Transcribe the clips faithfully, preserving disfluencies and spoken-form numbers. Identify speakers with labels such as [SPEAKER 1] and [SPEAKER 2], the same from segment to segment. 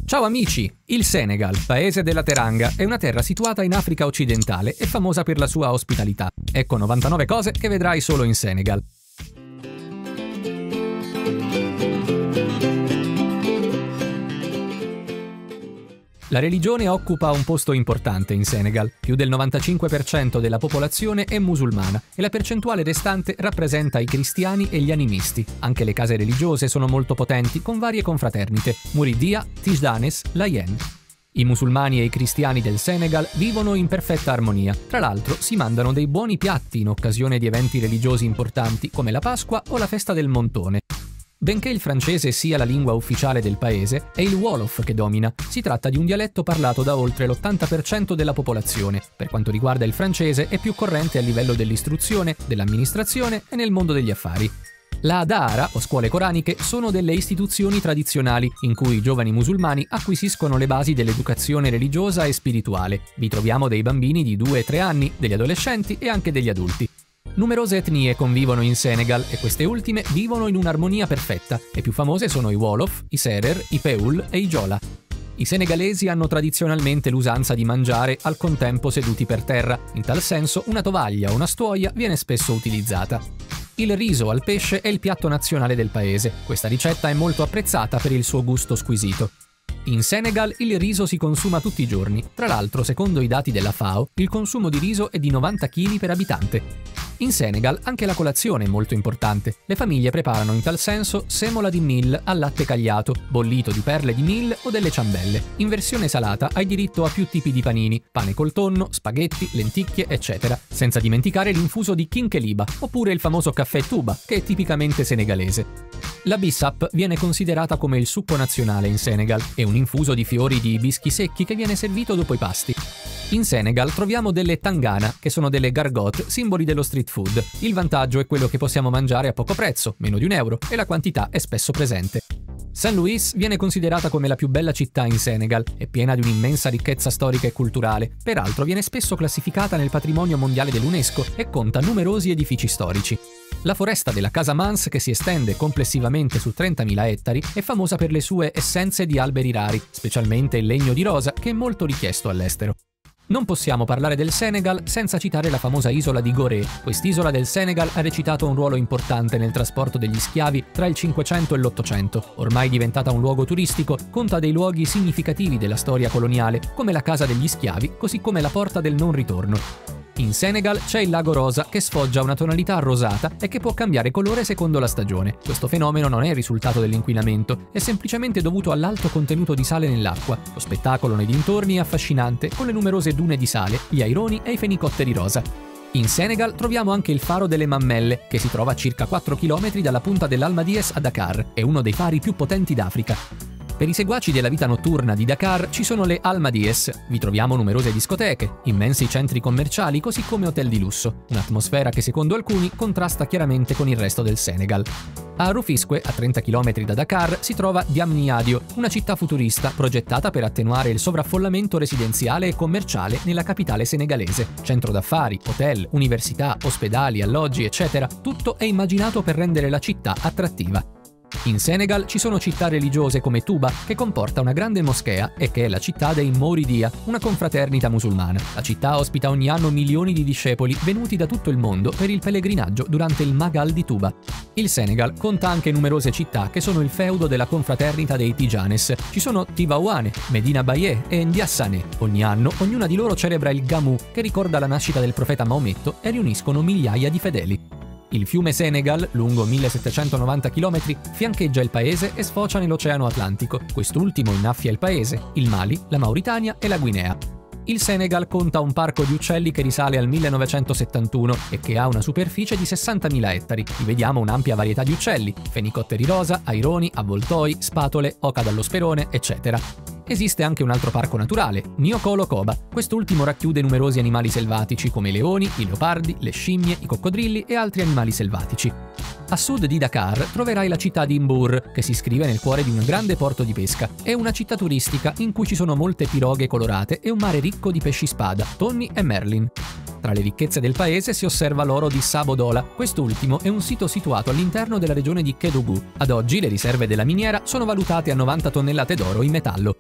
[SPEAKER 1] Ciao amici! Il Senegal, paese della Teranga, è una terra situata in Africa occidentale e famosa per la sua ospitalità. Ecco novantanove cose che vedrai solo in Senegal. La religione occupa un posto importante in Senegal. Più del novantacinque per cento della popolazione è musulmana e la percentuale restante rappresenta i cristiani e gli animisti. Anche le case religiose sono molto potenti, con varie confraternite: Mouridia, Tijdanes, Layen. I musulmani e i cristiani del Senegal vivono in perfetta armonia. Tra l'altro si mandano dei buoni piatti in occasione di eventi religiosi importanti come la Pasqua o la festa del Montone. Benché il francese sia la lingua ufficiale del paese, è il Wolof che domina. Si tratta di un dialetto parlato da oltre l'ottanta per cento della popolazione. Per quanto riguarda il francese, è più corrente a livello dell'istruzione, dell'amministrazione e nel mondo degli affari. La Dahara, o scuole coraniche, sono delle istituzioni tradizionali in cui i giovani musulmani acquisiscono le basi dell'educazione religiosa e spirituale. Vi troviamo dei bambini di due tre anni, degli adolescenti e anche degli adulti. Numerose etnie convivono in Senegal e queste ultime vivono in un'armonia perfetta. Le più famose sono i Wolof, i Serer, i Peul e i Jola. I senegalesi hanno tradizionalmente l'usanza di mangiare al contempo seduti per terra. In tal senso, una tovaglia o una stuoia viene spesso utilizzata. Il riso al pesce è il piatto nazionale del paese. Questa ricetta è molto apprezzata per il suo gusto squisito. In Senegal il riso si consuma tutti i giorni. Tra l'altro, secondo i dati della FAO, il consumo di riso è di novanta chili per abitante. In Senegal anche la colazione è molto importante. Le famiglie preparano in tal senso semola di mil al latte cagliato, bollito di perle di mil o delle ciambelle. In versione salata hai diritto a più tipi di panini: pane col tonno, spaghetti, lenticchie, eccetera. Senza dimenticare l'infuso di kinkeliba, oppure il famoso caffè tuba, che è tipicamente senegalese. La bissap viene considerata come il succo nazionale in Senegal. È un infuso di fiori di ibischi secchi che viene servito dopo i pasti. In Senegal troviamo delle tangana, che sono delle gargote, simboli dello street food. Il vantaggio è quello che possiamo mangiare a poco prezzo, meno di un euro, e la quantità è spesso presente. Saint Louis viene considerata come la più bella città in Senegal, è piena di un'immensa ricchezza storica e culturale. Peraltro viene spesso classificata nel patrimonio mondiale dell'UNESCO e conta numerosi edifici storici. La foresta della Casamance, che si estende complessivamente su trentamila ettari, è famosa per le sue essenze di alberi rari, specialmente il legno di rosa, che è molto richiesto all'estero. Non possiamo parlare del Senegal senza citare la famosa isola di Gorée. Quest'isola del Senegal ha recitato un ruolo importante nel trasporto degli schiavi tra il Cinquecento e l'Ottocento. Ormai diventata un luogo turistico, conta dei luoghi significativi della storia coloniale, come la Casa degli Schiavi, così come la Porta del Non Ritorno. In Senegal c'è il lago Rosa, che sfoggia una tonalità rosata e che può cambiare colore secondo la stagione. Questo fenomeno non è il risultato dell'inquinamento, è semplicemente dovuto all'alto contenuto di sale nell'acqua. Lo spettacolo nei dintorni è affascinante, con le numerose dune di sale, gli aironi e i fenicotteri rosa. In Senegal troviamo anche il faro delle Mammelle, che si trova a circa quattro chilometri dalla punta dell'Almadies a Dakar. È uno dei fari più potenti d'Africa. Per i seguaci della vita notturna di Dakar ci sono le Almadies. Vi troviamo numerose discoteche, immensi centri commerciali, così come hotel di lusso. Un'atmosfera che secondo alcuni contrasta chiaramente con il resto del Senegal. A Rufisque, a trenta chilometri da Dakar, si trova Diamniadio, una città futurista progettata per attenuare il sovraffollamento residenziale e commerciale nella capitale senegalese. Centro d'affari, hotel, università, ospedali, alloggi, eccetera, tutto è immaginato per rendere la città attrattiva. In Senegal ci sono città religiose come Touba, che comporta una grande moschea e che è la città dei Mouridia, una confraternita musulmana. La città ospita ogni anno milioni di discepoli venuti da tutto il mondo per il pellegrinaggio durante il Magal di Touba. Il Senegal conta anche numerose città che sono il feudo della confraternita dei Tijanes. Ci sono Tivaouane, Medina Baye e Ndiassane. Ogni anno ognuna di loro celebra il Gamou, che ricorda la nascita del profeta Maometto, e riuniscono migliaia di fedeli. Il fiume Senegal, lungo millesettecentonovanta chilometri, fiancheggia il paese e sfocia nell'Oceano Atlantico. Quest'ultimo innaffia il paese, il Mali, la Mauritania e la Guinea. Il Senegal conta un parco di uccelli che risale al millenovecentosettantuno e che ha una superficie di sessantamila ettari. Vi vediamo un'ampia varietà di uccelli: fenicotteri rosa, aironi, avvoltoi, spatole, oca dallo sperone, eccetera. Esiste anche un altro parco naturale, Niokolo-Koba. Quest'ultimo racchiude numerosi animali selvatici come i leoni, i leopardi, le scimmie, i coccodrilli e altri animali selvatici. A sud di Dakar troverai la città di Mbour, che si iscrive nel cuore di un grande porto di pesca. È una città turistica in cui ci sono molte piroghe colorate e un mare ricco di pesci spada, tonni e merlin. Tra le ricchezze del paese si osserva l'oro di Sabodola. Quest'ultimo è un sito situato all'interno della regione di Kédougou. Ad oggi le riserve della miniera sono valutate a novanta tonnellate d'oro in metallo.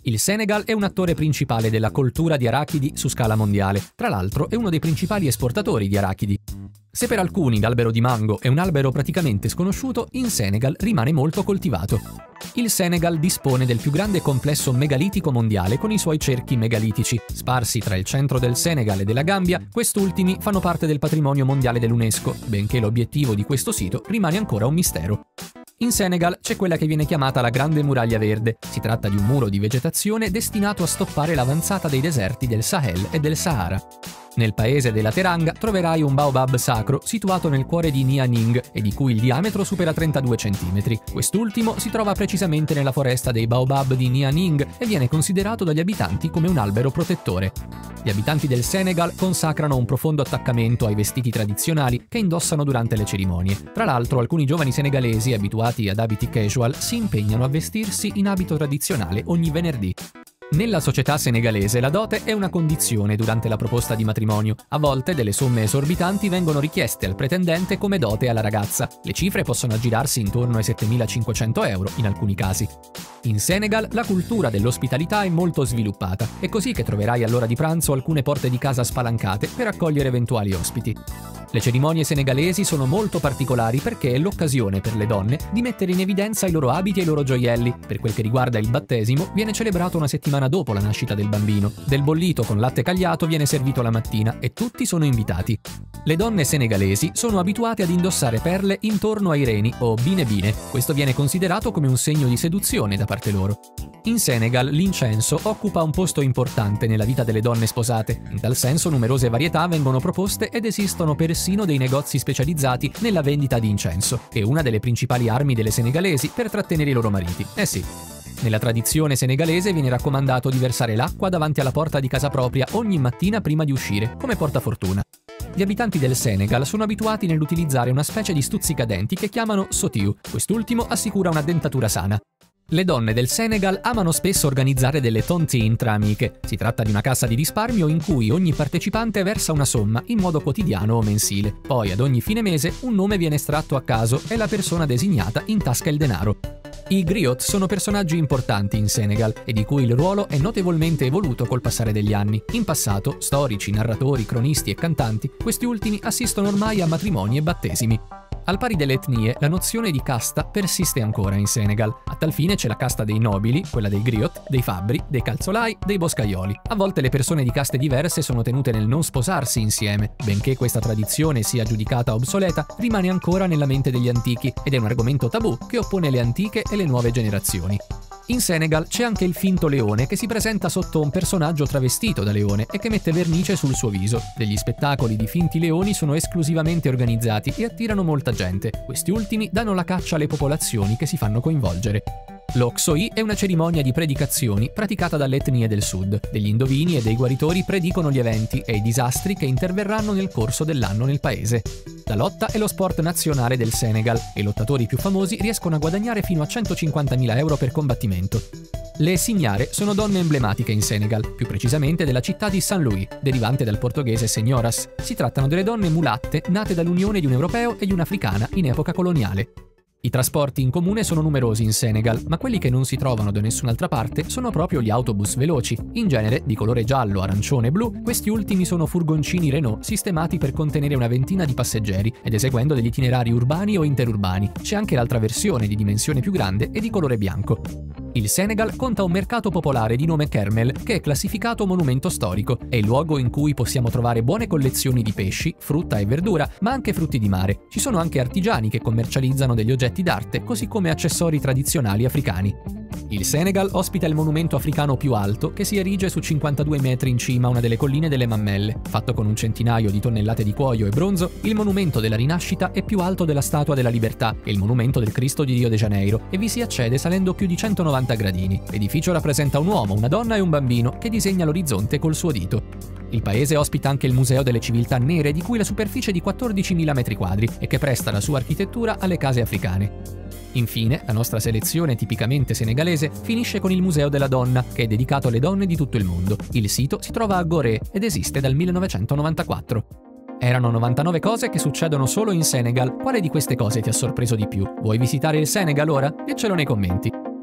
[SPEAKER 1] Il Senegal è un attore principale della coltura di arachidi su scala mondiale, tra l'altro è uno dei principali esportatori di arachidi. Se per alcuni l'albero di mango è un albero praticamente sconosciuto, in Senegal rimane molto coltivato. Il Senegal dispone del più grande complesso megalitico mondiale con i suoi cerchi megalitici. Sparsi tra il centro del Senegal e della Gambia, quest'ultimi fanno parte del patrimonio mondiale dell'UNESCO, benché l'obiettivo di questo sito rimane ancora un mistero. In Senegal c'è quella che viene chiamata la Grande Muraglia Verde. Si tratta di un muro di vegetazione destinato a stoppare l'avanzata dei deserti del Sahel e del Sahara. Nel paese della Teranga troverai un baobab sacro situato nel cuore di Nianing e di cui il diametro supera trentadue centimetri. Quest'ultimo si trova precisamente nella foresta dei baobab di Nianing e viene considerato dagli abitanti come un albero protettore. Gli abitanti del Senegal consacrano un profondo attaccamento ai vestiti tradizionali che indossano durante le cerimonie. Tra l'altro, alcuni giovani senegalesi abituati ad abiti casual si impegnano a vestirsi in abito tradizionale ogni venerdì. Nella società senegalese la dote è una condizione durante la proposta di matrimonio. A volte delle somme esorbitanti vengono richieste al pretendente come dote alla ragazza. Le cifre possono aggirarsi intorno ai settemilacinquecento euro in alcuni casi. In Senegal la cultura dell'ospitalità è molto sviluppata, è così che troverai all'ora di pranzo alcune porte di casa spalancate per accogliere eventuali ospiti. Le cerimonie senegalesi sono molto particolari perché è l'occasione per le donne di mettere in evidenza i loro abiti e i loro gioielli. Per quel che riguarda il battesimo, viene celebrato una settimana dopo la nascita del bambino. Del bollito con latte cagliato viene servito la mattina e tutti sono invitati. Le donne senegalesi sono abituate ad indossare perle intorno ai reni o bine bine. Questo viene considerato come un segno di seduzione da parte loro. In Senegal l'incenso occupa un posto importante nella vita delle donne sposate. In tal senso numerose varietà vengono proposte ed esistono persino dei negozi specializzati nella vendita di incenso, che è una delle principali armi delle senegalesi per trattenere i loro mariti. Eh sì. Nella tradizione senegalese viene raccomandato di versare l'acqua davanti alla porta di casa propria ogni mattina prima di uscire, come portafortuna. Gli abitanti del Senegal sono abituati nell'utilizzare una specie di stuzzicadenti che chiamano sotiu. Quest'ultimo assicura una dentatura sana. Le donne del Senegal amano spesso organizzare delle tontine tra amiche. Si tratta di una cassa di risparmio in cui ogni partecipante versa una somma in modo quotidiano o mensile. Poi ad ogni fine mese un nome viene estratto a caso e la persona designata intasca il denaro. I griot sono personaggi importanti in Senegal e di cui il ruolo è notevolmente evoluto col passare degli anni. In passato, storici, narratori, cronisti e cantanti, questi ultimi assistono ormai a matrimoni e battesimi. Al pari delle etnie, la nozione di casta persiste ancora in Senegal. A tal fine c'è la casta dei nobili, quella dei griot, dei fabbri, dei calzolai, dei boscaioli. A volte le persone di caste diverse sono tenute nel non sposarsi insieme. Benché questa tradizione sia giudicata obsoleta, rimane ancora nella mente degli antichi ed è un argomento tabù che oppone le antiche e le nuove generazioni. In Senegal c'è anche il finto leone che si presenta sotto un personaggio travestito da leone e che mette vernice sul suo viso. Degli spettacoli di finti leoni sono esclusivamente organizzati e attirano molta gente. Questi ultimi danno la caccia alle popolazioni che si fanno coinvolgere. L'Oksoi è una cerimonia di predicazioni praticata dalle etnie del sud. Degli indovini e dei guaritori predicono gli eventi e i disastri che interverranno nel corso dell'anno nel paese. La lotta è lo sport nazionale del Senegal e i lottatori più famosi riescono a guadagnare fino a centocinquantamila euro per combattimento. Le signare sono donne emblematiche in Senegal, più precisamente della città di Saint-Louis, derivante dal portoghese senhoras. Si trattano delle donne mulatte nate dall'unione di un europeo e di un'africana in epoca coloniale. I trasporti in comune sono numerosi in Senegal, ma quelli che non si trovano da nessun'altra parte sono proprio gli autobus veloci. In genere, di colore giallo, arancione e blu, questi ultimi sono furgoncini Renault sistemati per contenere una ventina di passeggeri ed eseguendo degli itinerari urbani o interurbani. C'è anche l'altra versione di dimensione più grande e di colore bianco. Il Senegal conta un mercato popolare di nome Kermel, che è classificato monumento storico. È il luogo in cui possiamo trovare buone collezioni di pesci, frutta e verdura, ma anche frutti di mare. Ci sono anche artigiani che commercializzano degli oggetti d'arte, così come accessori tradizionali africani. Il Senegal ospita il monumento africano più alto, che si erige su cinquantadue metri in cima a una delle colline delle Mammelle. Fatto con un centinaio di tonnellate di cuoio e bronzo, il monumento della rinascita è più alto della Statua della Libertà e il monumento del Cristo di Rio de Janeiro, e vi si accede salendo più di centonovanta gradini. L'edificio rappresenta un uomo, una donna e un bambino che disegna l'orizzonte col suo dito. Il paese ospita anche il Museo delle Civiltà Nere, di cui la superficie è di quattordicimila metri quadri e che presta la sua architettura alle case africane. Infine, la nostra selezione tipicamente senegalese finisce con il Museo della Donna, che è dedicato alle donne di tutto il mondo. Il sito si trova a Gorée ed esiste dal millenovecentonovantaquattro. Erano novantanove cose che succedono solo in Senegal. Quale di queste cose ti ha sorpreso di più? Vuoi visitare il Senegal ora? Diccelo nei commenti.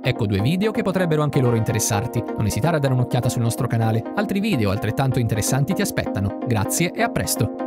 [SPEAKER 1] Ecco due video che potrebbero anche loro interessarti. Non esitare a dare un'occhiata sul nostro canale. Altri video altrettanto interessanti ti aspettano. Grazie e a presto!